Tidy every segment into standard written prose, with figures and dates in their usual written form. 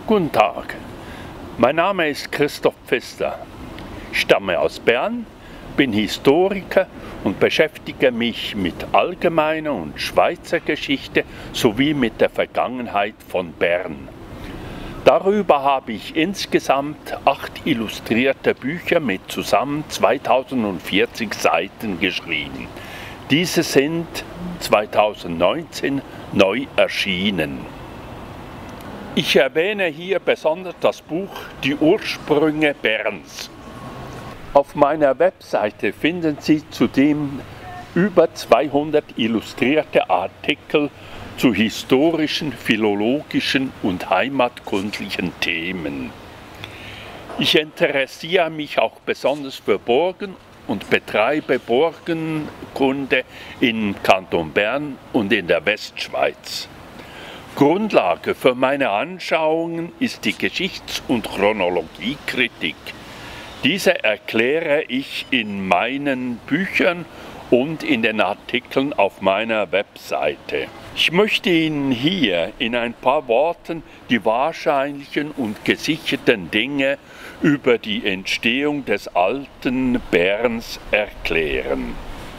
Guten Tag, mein Name ist Christoph Pfister. Ich stamme aus Bern, bin Historiker und beschäftige mich mit allgemeiner und Schweizer Geschichte sowie mit der Vergangenheit von Bern. Darüber habe ich insgesamt 8 illustrierte Bücher mit zusammen 2040 Seiten geschrieben. Diese sind 2019 neu erschienen. Ich erwähne hier besonders das Buch Die Ursprünge Berns. Auf meiner Webseite finden Sie zudem über 200 illustrierte Artikel zu historischen, philologischen und heimatkundlichen Themen. Ich interessiere mich auch besonders für Burgen und betreibe Burgenkunde im Kanton Bern und in der Westschweiz. Grundlage für meine Anschauungen ist die Geschichts- und Chronologiekritik. Diese erkläre ich in meinen Büchern und in den Artikeln auf meiner Webseite. Ich möchte Ihnen hier in ein paar Worten die wahrscheinlichen und gesicherten Dinge über die Entstehung des alten Berns erklären.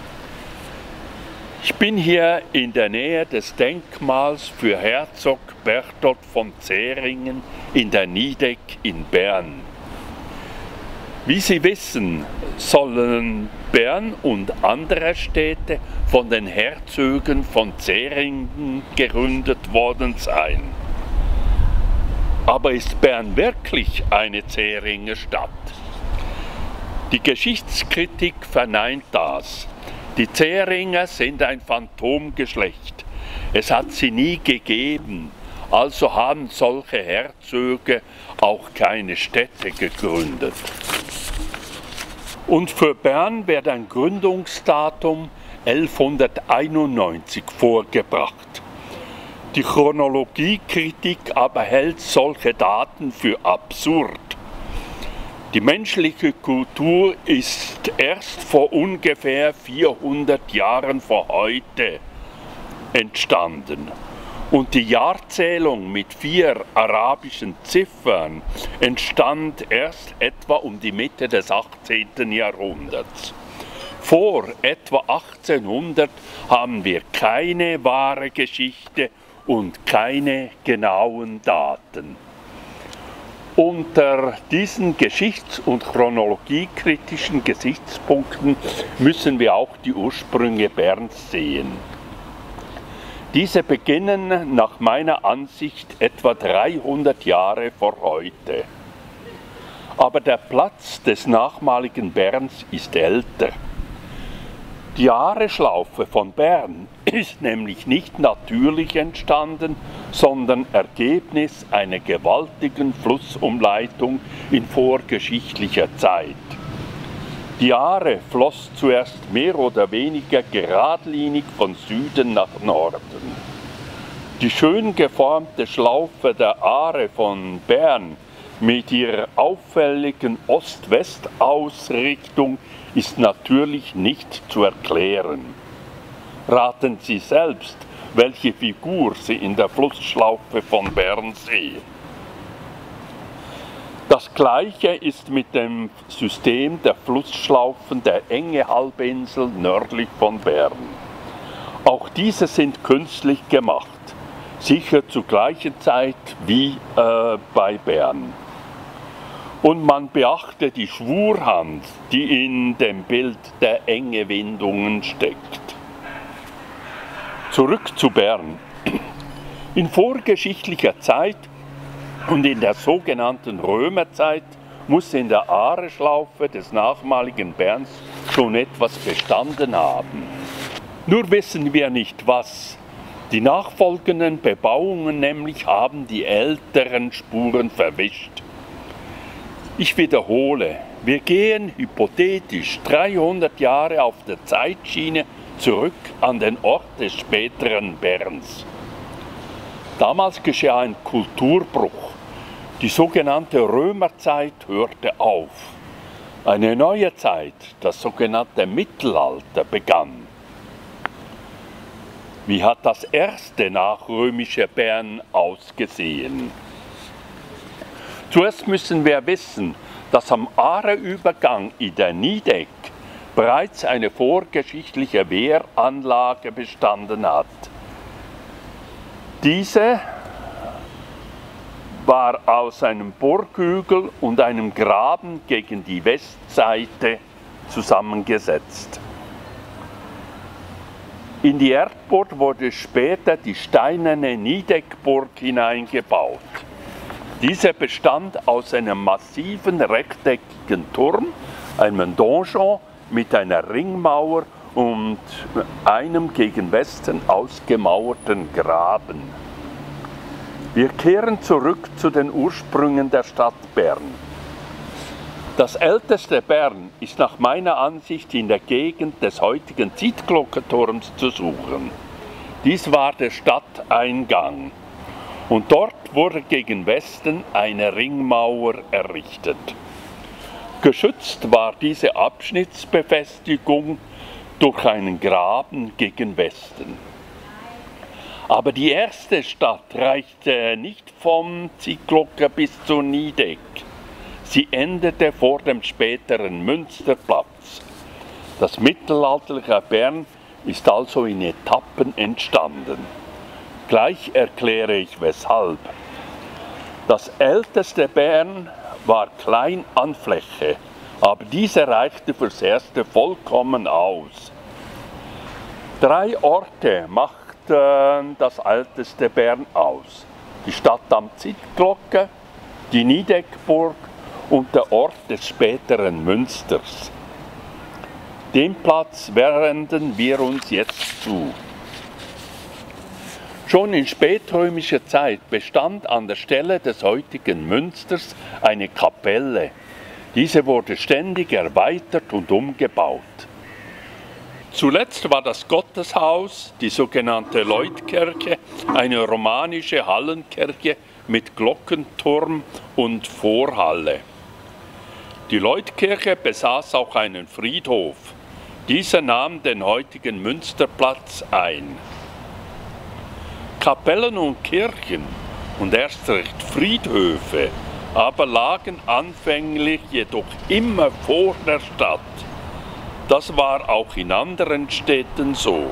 Ich bin hier in der Nähe des Denkmals für Herzog Berthold von Zähringen in der Nidek in Bern. Wie Sie wissen, sollen Bern und andere Städte von den Herzögen von Zähringen gegründet worden sein. Aber ist Bern wirklich eine Zähringer Stadt? Die Geschichtskritik verneint das. Die Zähringer sind ein Phantomgeschlecht. Es hat sie nie gegeben, also haben solche Herzöge auch keine Städte gegründet. Und für Bern wird ein Gründungsdatum 1191 vorgebracht. Die Chronologiekritik aber hält solche Daten für absurd. Die menschliche Kultur ist erst vor ungefähr 400 Jahren vor heute entstanden. Und die Jahrzählung mit 4 arabischen Ziffern entstand erst etwa um die Mitte des 18. Jahrhunderts. Vor etwa 1800 haben wir keine wahre Geschichte und keine genauen Daten. Unter diesen geschichts- und chronologiekritischen Gesichtspunkten müssen wir auch die Ursprünge Berns sehen. Diese beginnen nach meiner Ansicht etwa 300 Jahre vor heute. Aber der Platz des nachmaligen Berns ist älter. Die Jahreschlaufe von Bern ist nämlich nicht natürlich entstanden, sondern Ergebnis einer gewaltigen Flussumleitung in vorgeschichtlicher Zeit. Die Aare floss zuerst mehr oder weniger geradlinig von Süden nach Norden. Die schön geformte Schlaufe der Aare von Bern mit ihrer auffälligen Ost-West-Ausrichtung ist natürlich nicht zu erklären. Raten Sie selbst, welche Figur Sie in der Flussschlaufe von Bern sehen. Das Gleiche ist mit dem System der Flussschlaufen der Enge-Halbinsel nördlich von Bern. Auch diese sind künstlich gemacht, sicher zur gleichen Zeit wie bei Bern. Und man beachte die Schwurhand, die in dem Bild der Enge-Windungen steckt. Zurück zu Bern. In vorgeschichtlicher Zeit und in der sogenannten Römerzeit muss in der Aareschlaufe des nachmaligen Berns schon etwas bestanden haben. Nur wissen wir nicht was. Die nachfolgenden Bebauungen nämlich haben die älteren Spuren verwischt. Ich wiederhole, wir gehen hypothetisch 300 Jahre auf der Zeitschiene zurück an den Ort des späteren Berns. Damals geschah ein Kulturbruch. Die sogenannte Römerzeit hörte auf. Eine neue Zeit, das sogenannte Mittelalter, begann. Wie hat das erste nachrömische Bern ausgesehen? Zuerst müssen wir wissen, dass am Aareübergang in der Niedeck bereits eine vorgeschichtliche Wehranlage bestanden hat. Diese war aus einem Burghügel und einem Graben gegen die Westseite zusammengesetzt. In die Erdburg wurde später die steinerne Niedeckburg hineingebaut. Diese bestand aus einem massiven rechteckigen Turm, einem Donjon mit einer Ringmauer und einem gegen Westen ausgemauerten Graben. Wir kehren zurück zu den Ursprüngen der Stadt Bern. Das älteste Bern ist nach meiner Ansicht in der Gegend des heutigen Zietglockenturms zu suchen. Dies war der Stadteingang. Und dort wurde gegen Westen eine Ringmauer errichtet. Geschützt war diese Abschnittsbefestigung durch einen Graben gegen Westen. Aber die erste Stadt reichte nicht vom Zietglocken bis zu Niedeck. Sie endete vor dem späteren Münsterplatz. Das mittelalterliche Bern ist also in Etappen entstanden. Gleich erkläre ich weshalb. Das älteste Bern war klein an Fläche, aber diese reichte fürs Erste vollkommen aus. 3 Orte machten das älteste Bern aus: die Stadt am Zietglocken, die Niedeckburg und der Ort des späteren Münsters. Den Platz wenden wir uns jetzt zu. Schon in spätrömischer Zeit bestand an der Stelle des heutigen Münsters eine Kapelle. Diese wurde ständig erweitert und umgebaut. Zuletzt war das Gotteshaus, die sogenannte Leutkirche, eine romanische Hallenkirche mit Glockenturm und Vorhalle. Die Leutkirche besaß auch einen Friedhof. Dieser nahm den heutigen Münsterplatz ein. Kapellen und Kirchen und erst recht Friedhöfe aber lagen anfänglich jedoch immer vor der Stadt. Das war auch in anderen Städten so.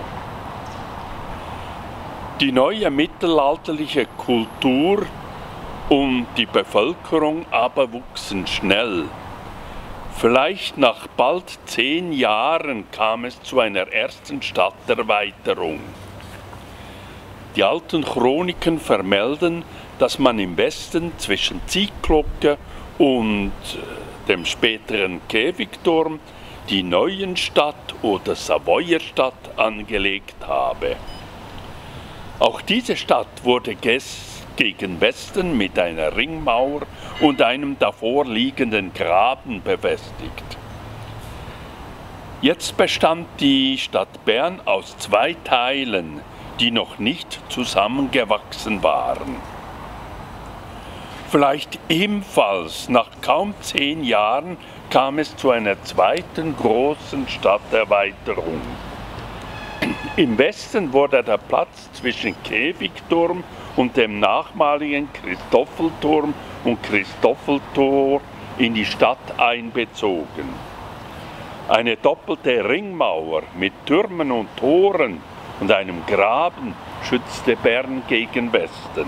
Die neue mittelalterliche Kultur und die Bevölkerung aber wuchsen schnell. Vielleicht nach bald 10 Jahren kam es zu einer ersten Stadterweiterung. Die alten Chroniken vermelden, dass man im Westen zwischen Zietglocken und dem späteren Käfigturm die Neuenstadt oder Savoyerstadt angelegt habe. Auch diese Stadt wurde gegen Westen mit einer Ringmauer und einem davor liegenden Graben befestigt. Jetzt bestand die Stadt Bern aus 2 Teilen, die noch nicht zusammengewachsen waren. Vielleicht ebenfalls nach kaum 10 Jahren kam es zu einer zweiten großen Stadterweiterung. Im Westen wurde der Platz zwischen Käfigturm und dem nachmaligen Christoffelturm und Christoffeltor in die Stadt einbezogen. Eine doppelte Ringmauer mit Türmen und Toren und einem Graben schützte Bern gegen Westen.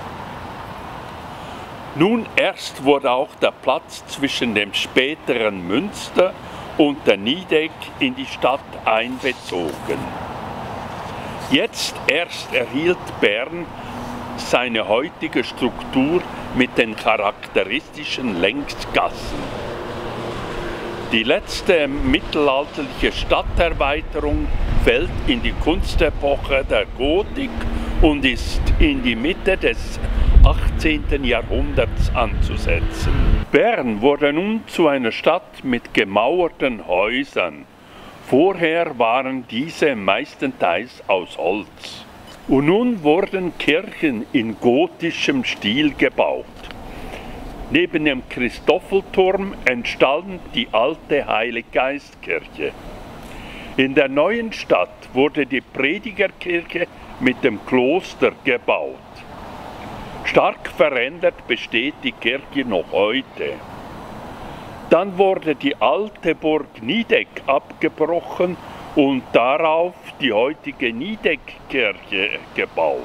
Nun erst wurde auch der Platz zwischen dem späteren Münster und der Niedeck in die Stadt einbezogen. Jetzt erst erhielt Bern seine heutige Struktur mit den charakteristischen Längsgassen. Die letzte mittelalterliche Stadterweiterung fällt in die Kunstepoche der Gotik und ist in die Mitte des 18. Jahrhunderts anzusetzen. Bern wurde nun zu einer Stadt mit gemauerten Häusern. Vorher waren diese meistenteils aus Holz. Und nun wurden Kirchen in gotischem Stil gebaut. Neben dem Christoffelturm entstand die alte Heiliggeistkirche. In der neuen Stadt wurde die Predigerkirche mit dem Kloster gebaut. Stark verändert besteht die Kirche noch heute. Dann wurde die alte Burg Niedeck abgebrochen und darauf die heutige Niedeck-Kirche gebaut.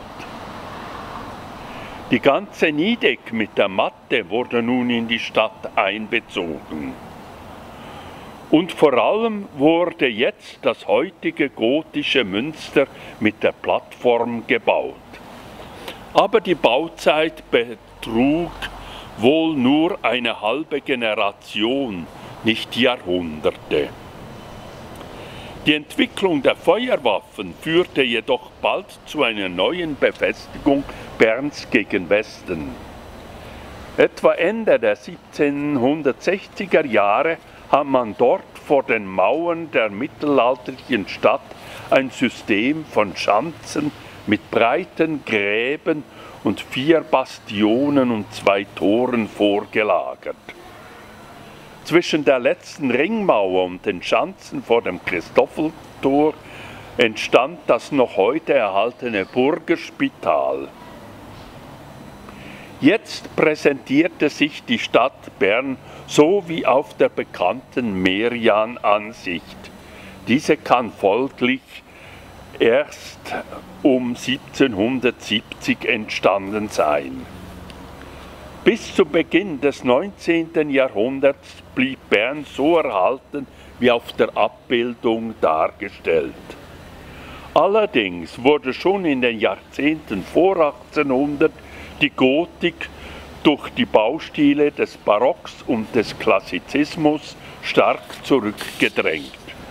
Die ganze Niedeck mit der Matte wurde nun in die Stadt einbezogen. Und vor allem wurde jetzt das heutige gotische Münster mit der Plattform gebaut. Aber die Bauzeit betrug wohl nur eine halbe Generation, nicht Jahrhunderte. Die Entwicklung der Feuerwaffen führte jedoch bald zu einer neuen Befestigung Berns gegen Westen. Etwa Ende der 1760er Jahre hat man dort vor den Mauern der mittelalterlichen Stadt ein System von Schanzen mit breiten Gräben und 4 Bastionen und 2 Toren vorgelagert. Zwischen der letzten Ringmauer und den Schanzen vor dem Christopheltor entstand das noch heute erhaltene Burgerspital. Jetzt präsentierte sich die Stadt Bern so wie auf der bekannten Merian-Ansicht. Diese kann folglich erst um 1770 entstanden sein. Bis zu Beginn des 19. Jahrhunderts blieb Bern so erhalten wie auf der Abbildung dargestellt. Allerdings wurde schon in den Jahrzehnten vor 1800 die Gotik durch die Baustile des Barocks und des Klassizismus stark zurückgedrängt.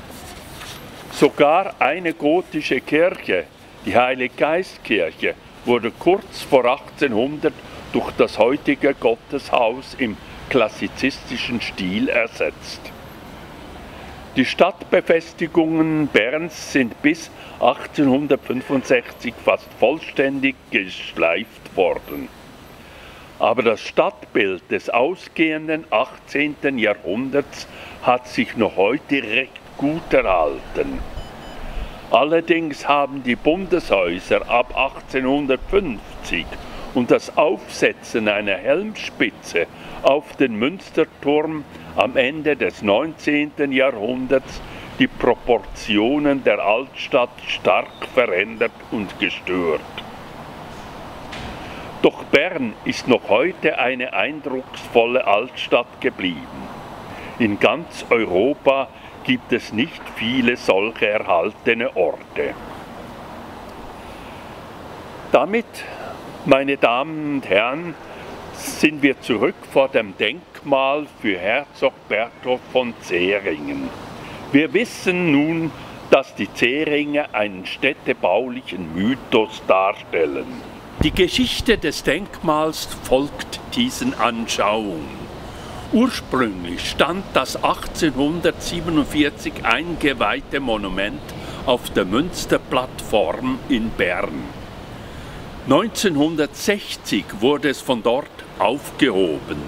Sogar eine gotische Kirche, die Heiliggeistkirche, wurde kurz vor 1800 durch das heutige Gotteshaus im klassizistischen Stil ersetzt. Die Stadtbefestigungen Berns sind bis 1865 fast vollständig geschleift worden. Aber das Stadtbild des ausgehenden 18. Jahrhunderts hat sich noch heute recht gut erhalten. Allerdings haben die Bundeshäuser ab 1850 und das Aufsetzen einer Helmspitze auf den Münsterturm am Ende des 19. Jahrhunderts die Proportionen der Altstadt stark verändert und gestört. Doch Bern ist noch heute eine eindrucksvolle Altstadt geblieben. In ganz Europa gibt es nicht viele solche erhaltene Orte. Damit, meine Damen und Herren, sind wir zurück vor dem Denkmal für Herzog Berthold von Zähringen. Wir wissen nun, dass die Zähringer einen städtebaulichen Mythos darstellen. Die Geschichte des Denkmals folgt diesen Anschauungen. Ursprünglich stand das 1847 eingeweihte Monument auf der Münsterplattform in Bern. 1960 wurde es von dort aufgehoben.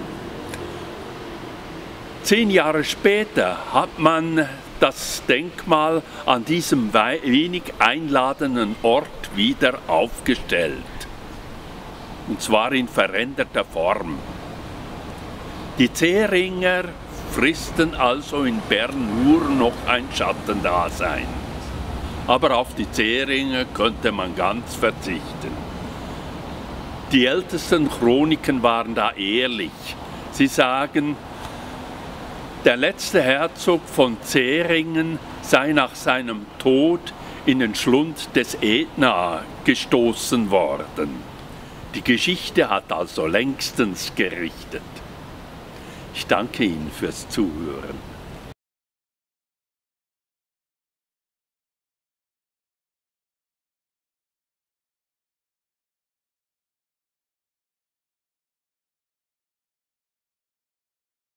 10 Jahre später hat man das Denkmal an diesem wenig einladenden Ort wieder aufgestellt. Und zwar in veränderter Form. Die Zähringer fristen also in Bern nur noch ein Schattendasein. Aber auf die Zähringer könnte man ganz verzichten. Die ältesten Chroniken waren da ehrlich. Sie sagen, der letzte Herzog von Zähringen sei nach seinem Tod in den Schlund des Ätna gestoßen worden. Die Geschichte hat also längstens gerichtet. Ich danke Ihnen fürs Zuhören.